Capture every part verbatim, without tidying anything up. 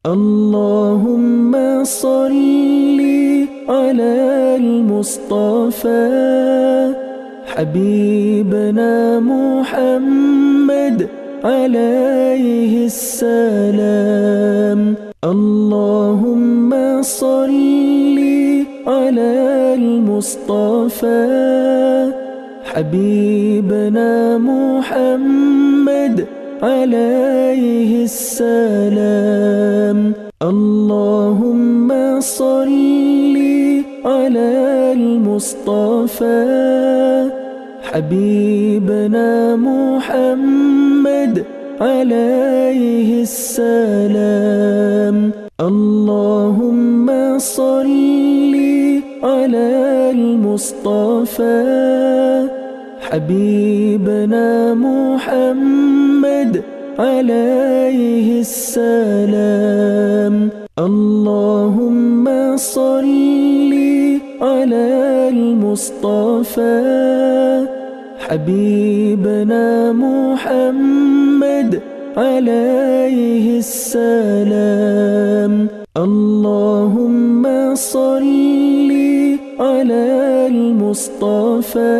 اللهم صل على المصطفى حبيبنا محمد عليه السلام. اللهم صل على المصطفى حبيبنا محمد عليه السلام. اللهم صل على المصطفى حبيبنا محمد عليه السلام. اللهم صل على المصطفى حبيبنا محمد عليه السلام. اللهم صل على المصطفى حبيبنا محمد عليه السلام. اللهم صل على المصطفى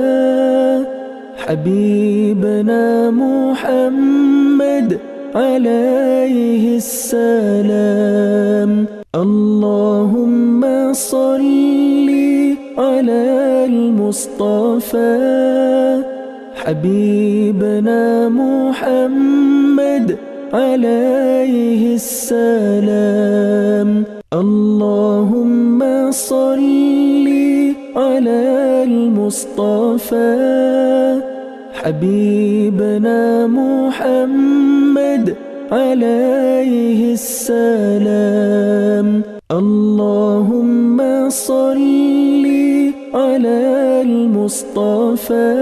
حبيبنا محمد عليه السلام. اللهم صل على المصطفى حبيبنا محمد عليه السلام. اللهم صل على المصطفى حبيبنا محمد عليه السلام. اللهم صل على المصطفى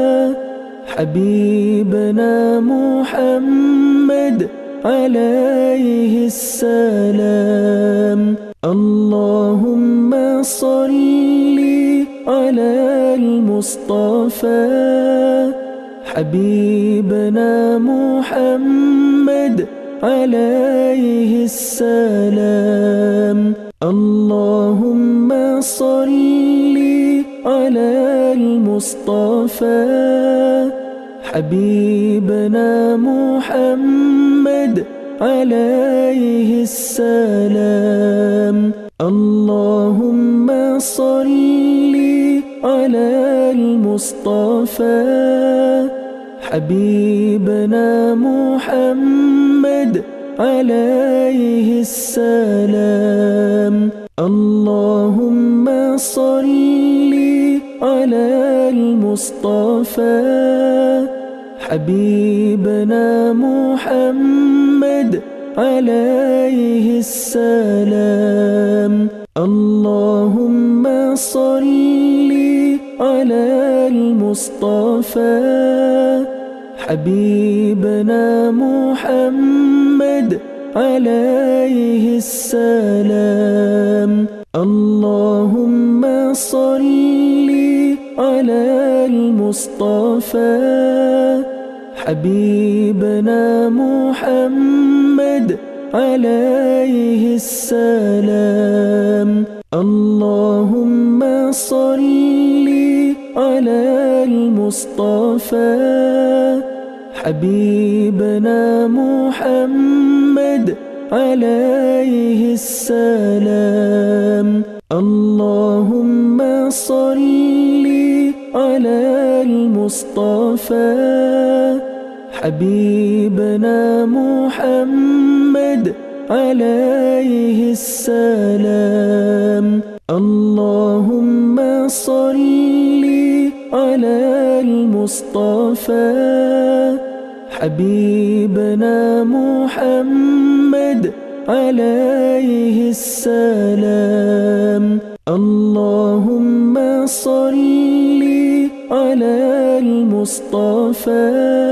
حبيبنا محمد عليه السلام. اللهم صل على المصطفى حبيبنا محمد عليه السلام. اللهم صل على المصطفى حبيبنا محمد عليه السلام. اللهم صل على المصطفى حبيبنا محمد عليه السلام. اللهم صل على المصطفى حبيبنا محمد عليه السلام. اللهم صل على المصطفى حبيبنا محمد عليه السلام. اللهم صل على المصطفى حبيبنا محمد عليه السلام. اللهم صل على المصطفى حبيبنا محمد عليه السلام. اللهم صل على المصطفى حبيبنا محمد عليه السلام. اللهم صل على المصطفى حبيبنا محمد عليه السلام. اللهم صل على المصطفى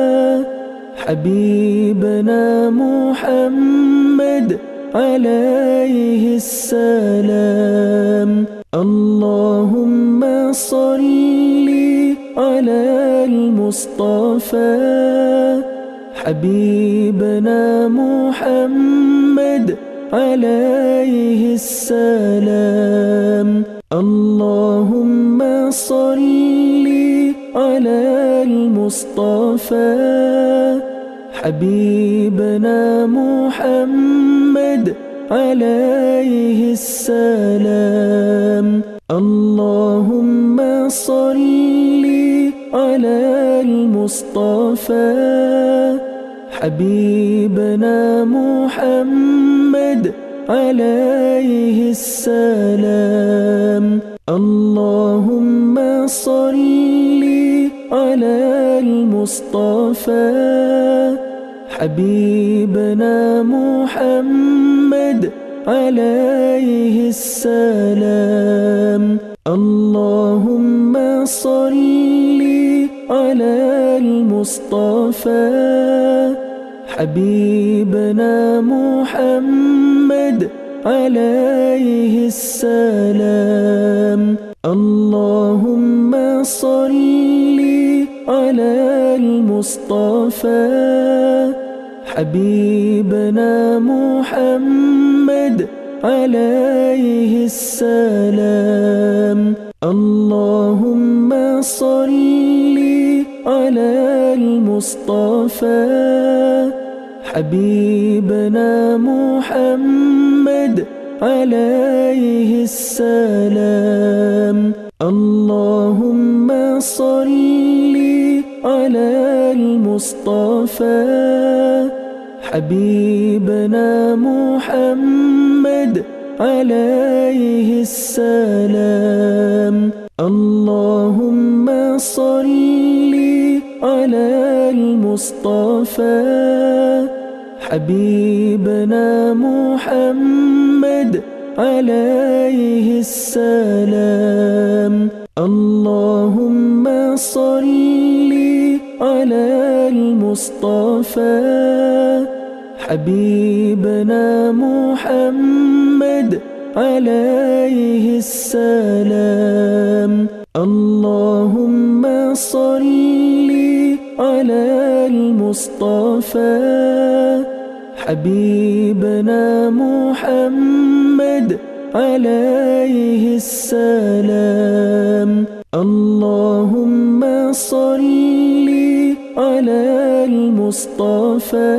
حبيبنا محمد عليه السلام. اللهم صل على المصطفى حبيبنا محمد عليه السلام. اللهم صل على المصطفى حبيبنا محمد عليه السلام. اللهم صل على المصطفى حبيبنا محمد عليه السلام. اللهم صل على المصطفى حبيبنا محمد عليه السلام. اللهم صل على المصطفى حبيبنا محمد عليه السلام. اللهم صل على المصطفى حبيبنا محمد عليه السلام. اللهم صل على المصطفى حبيبنا محمد عليه السلام. اللهم صل على المصطفى حبيبنا محمد عليه السلام. اللهم صل على المصطفى حبيبنا محمد عليه السلام. اللهم صل على المصطفى حبيبنا محمد عليه السلام. اللهم صل على المصطفى حبيبنا محمد عليه السلام. اللهم صل على المصطفى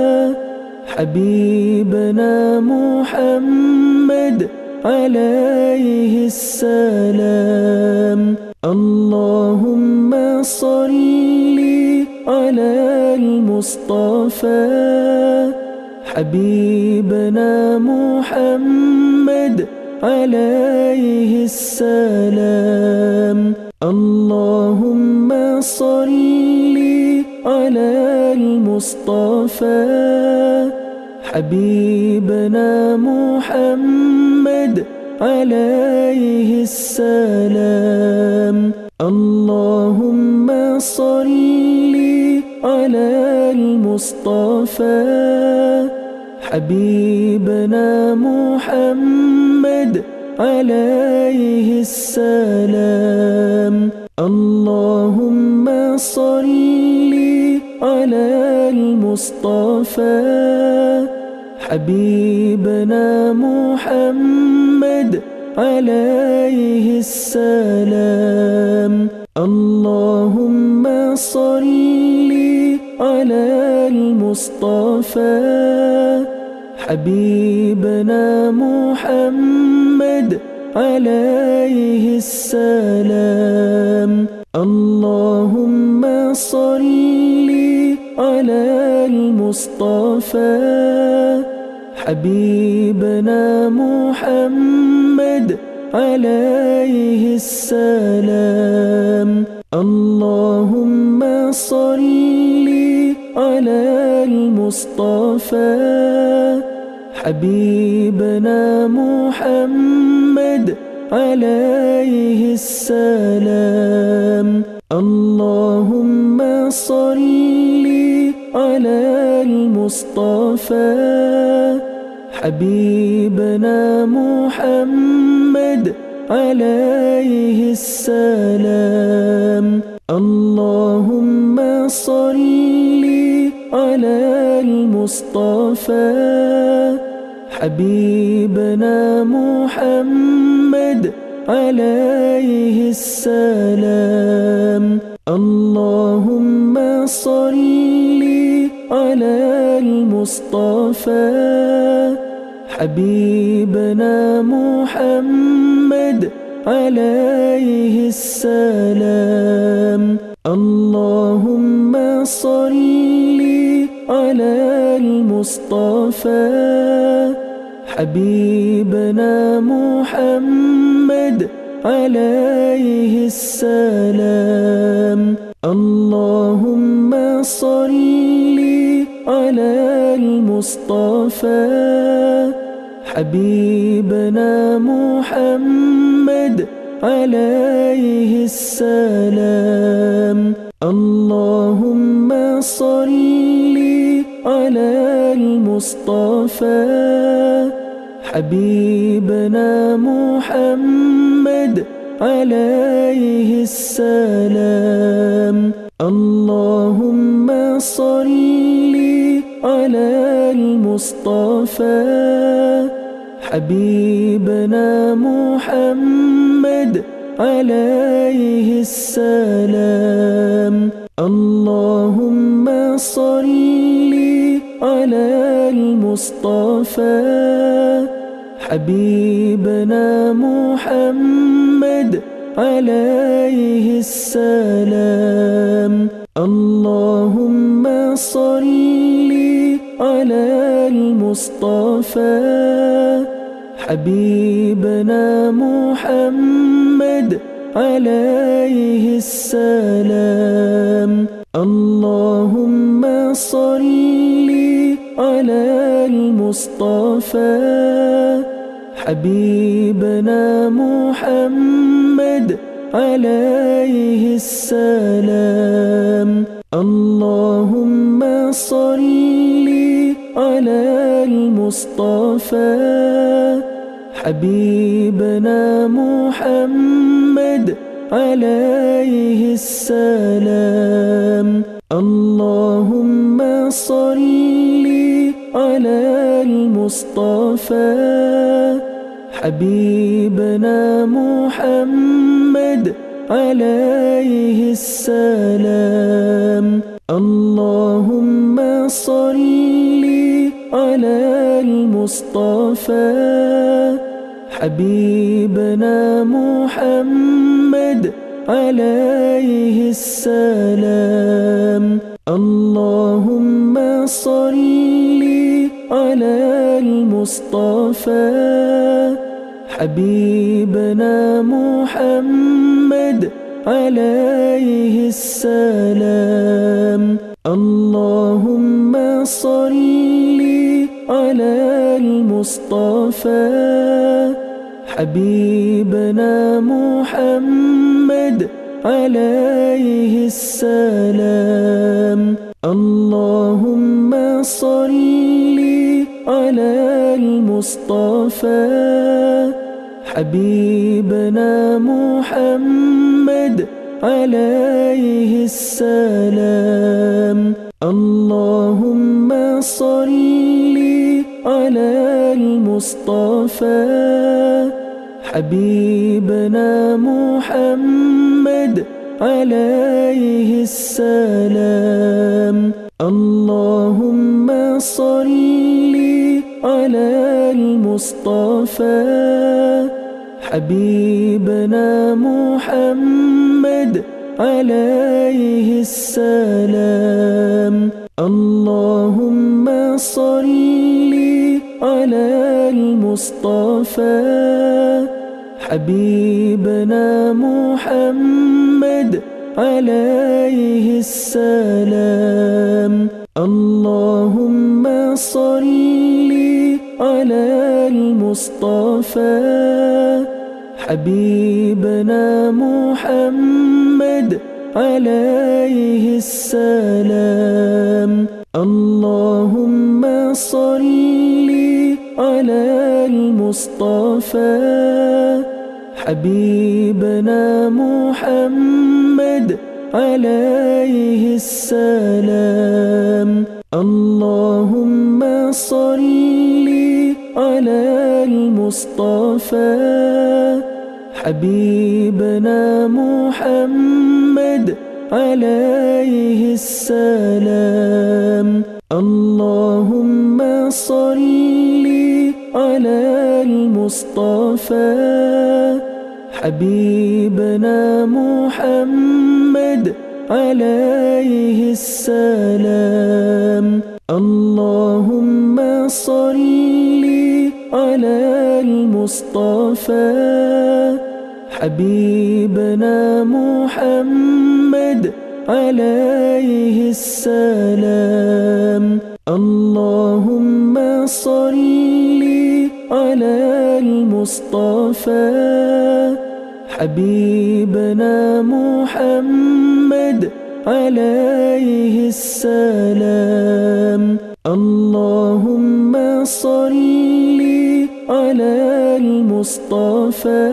حبيبنا محمد عليه السلام. اللهم صل على المصطفى حبيبنا محمد عليه السلام. اللهم صل على المصطفى حبيبنا محمد عليه السلام. اللهم صل على المصطفى حبيبنا محمد عليه السلام. اللهم صل على المصطفى حبيبنا محمد عليه السلام. اللهم صل على المصطفى حبيبنا محمد عليه السلام. اللهم صل على المصطفى حبيبنا محمد عليه السلام. اللهم صل على المصطفى حبيبنا محمد عليه السلام. اللهم صل على المصطفى حبيبنا محمد عليه السلام. اللهم صل على المصطفى حبيبنا محمد عليه السلام. اللهم صل على المصطفى حبيبنا محمد عليه السلام. اللهم صل على المصطفى حبيبنا محمد عليه السلام. اللهم صل على المصطفى حبيبنا محمد عليه السلام. اللهم صل على المصطفى حبيبنا محمد عليه السلام. اللهم صل على المصطفى حبيبنا محمد عليه السلام. اللهم صل على المصطفى حبيبنا محمد عليه السلام. اللهم صل على المصطفى حبيبنا محمد عليه السلام. اللهم صل على المصطفى حبيبنا محمد عليه السلام. اللهم صل على المصطفى حبيبنا محمد عليه السلام. اللهم صل على المصطفى حبيبنا محمد عليه السلام. اللهم صل على المصطفى حبيبنا محمد عليه السلام. اللهم صل على المصطفى حبيبنا محمد عليه السلام. اللهم صل على المصطفى حبيبنا محمد عليه السلام. اللهم صل على المصطفى حبيبنا محمد عليه السلام. اللهم صل على المصطفى حبيبنا محمد عليه السلام. اللهم صل على المصطفى حبيبنا محمد عليه السلام. اللهم صل على المصطفى حبيبنا محمد عليه السلام. اللهم صل على المصطفى حبيبنا محمد عليه السلام. اللهم صل على المصطفى حبيبنا محمد عليه السلام. اللهم صل على المصطفى حبيبنا محمد عليه السلام. اللهم صل على المصطفى حبيبنا محمد عليه السلام. اللهم صل على المصطفى حبيبنا محمد عليه السلام. اللهم صل على المصطفى حبيبنا محمد عليه السلام. اللهم صل على المصطفى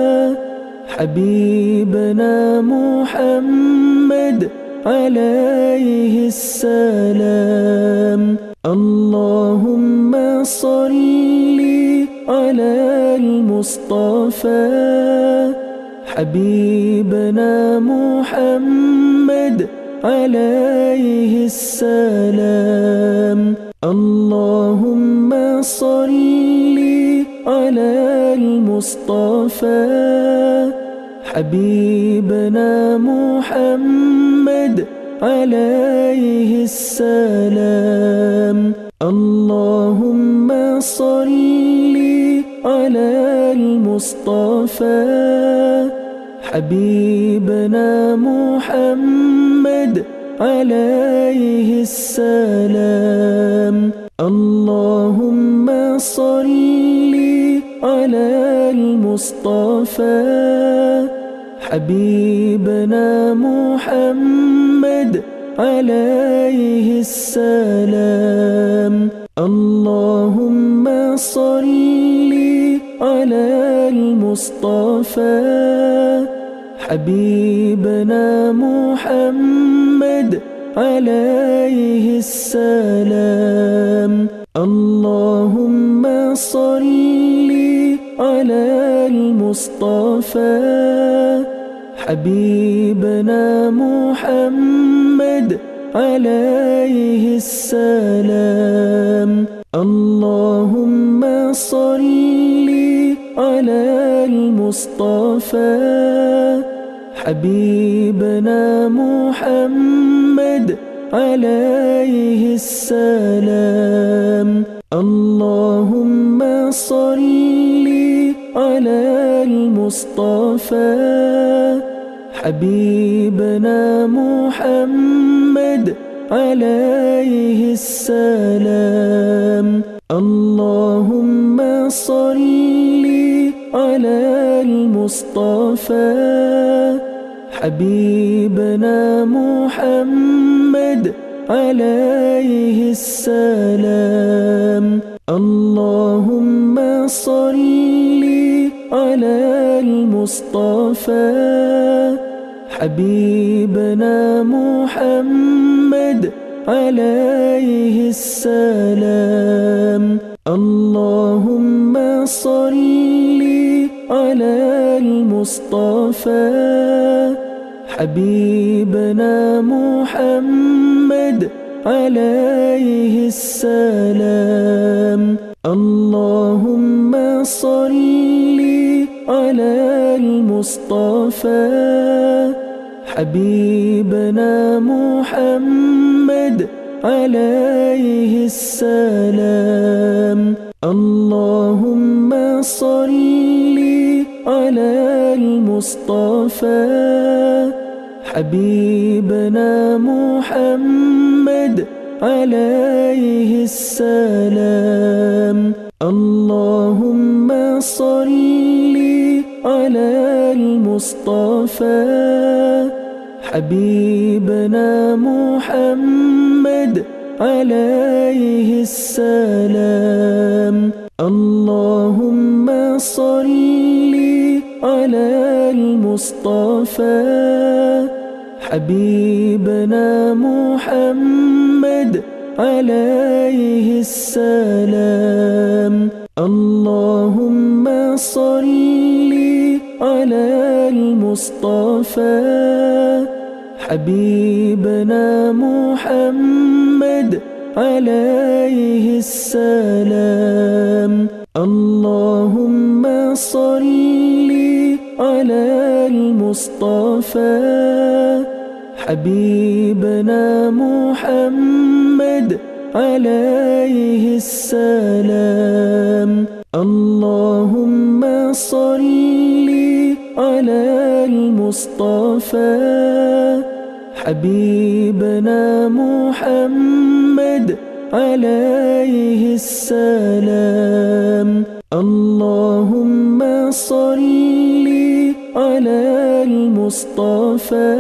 حبيبنا محمد عليه السلام. اللهم صل على المصطفى حبيبنا محمد عليه السلام. اللهم صل على المصطفى حبيبنا محمد عليه السلام. اللهم صل على المصطفى حبيبنا محمد عليه السلام. اللهم صل على المصطفى حبيبنا محمد عليه السلام. اللهم صل على المصطفى حبيبنا محمد عليه السلام. اللهم صل على المصطفى حبيبنا محمد عليه السلام. اللهم صل على المصطفى حبيبنا محمد عليه السلام. اللهم صل على المصطفى حبيبنا محمد عليه السلام. اللهم صل على المصطفى حبيبنا محمد عليه السلام. اللهم صل على المصطفى حبيبنا محمد عليه السلام. اللهم صل على المصطفى حبيبنا محمد عليه السلام. اللهم صل على المصطفى حبيبنا محمد عليه السلام. اللهم صل على المصطفى حبيبنا محمد عليه السلام. اللهم صل على المصطفى حبيبنا محمد عليه السلام. اللهم صل على المصطفى حبيبنا محمد عليه السلام. اللهم صل على المصطفى حبيبنا محمد عليه السلام. اللهم صل على المصطفى حبيبنا محمد عليه السلام. اللهم صل على المصطفى حبيبنا محمد عليه السلام. اللهم صل على المصطفى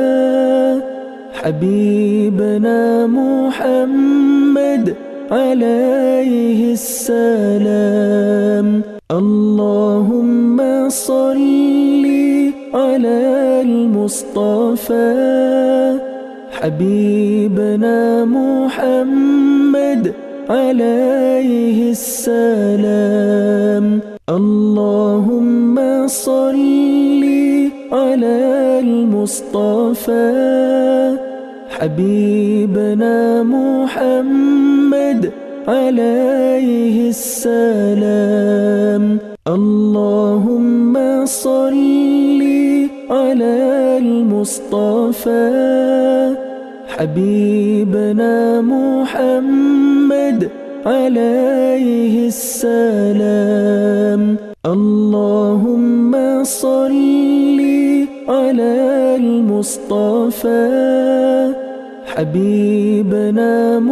حبيبنا محمد عليه السلام. اللهم صل على المصطفى حبيبنا محمد عليه السلام. اللهم صل على المصطفى حبيبنا محمد عليه السلام. اللهم صل على المصطفى حبيبنا محمد عليه السلام. اللهم صل على المصطفى حبيبنا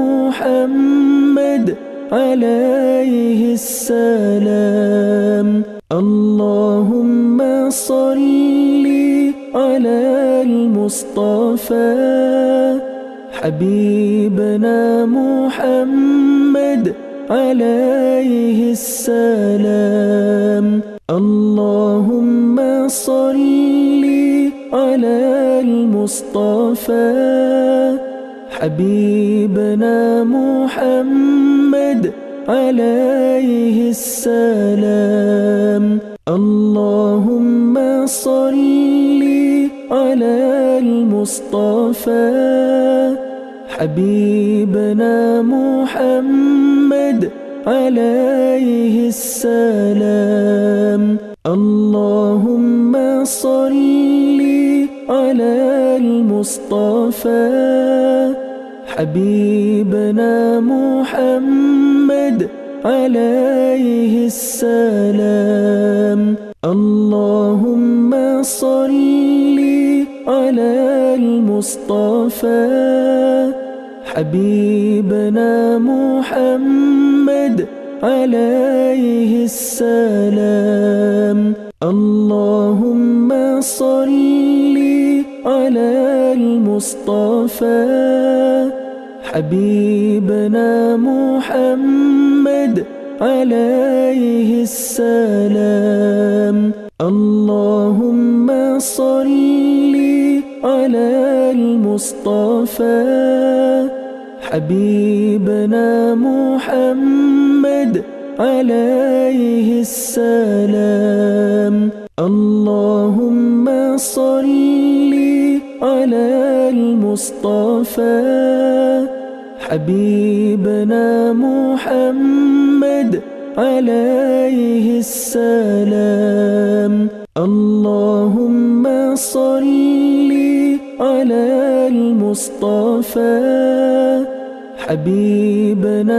محمد عليه السلام. اللهم صل على المصطفى حبيبنا محمد عليه السلام. اللهم صل على المصطفى حبيبنا محمد عليه السلام. اللهم صل على المصطفى حبيبنا محمد عليه السلام. اللهم صل على المصطفى حبيبنا محمد عليه السلام. اللهم صل على المصطفى حبيبنا محمد عليه السلام. اللهم صل على المصطفى حبيبنا محمد عليه السلام. اللهم صل على المصطفى حبيبنا محمد عليه السلام. اللهم صل على المصطفى حبيبنا محمد عليه السلام. اللهم صل على المصطفى حبيبنا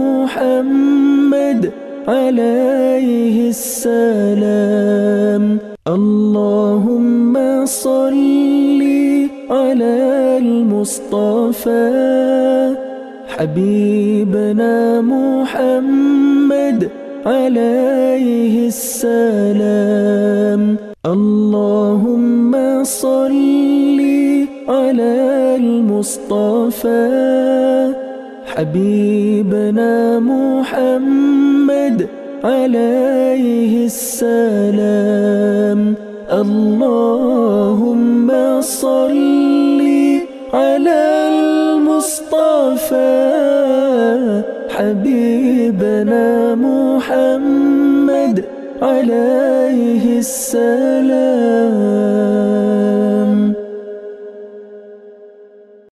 محمد عليه السلام. اللهم صل على المصطفى حبيبنا محمد عليه السلام. اللهم صل على المصطفى حبيبنا محمد عليه السلام. اللهم صل على المصطفى حبيبنا محمد عليه السلام.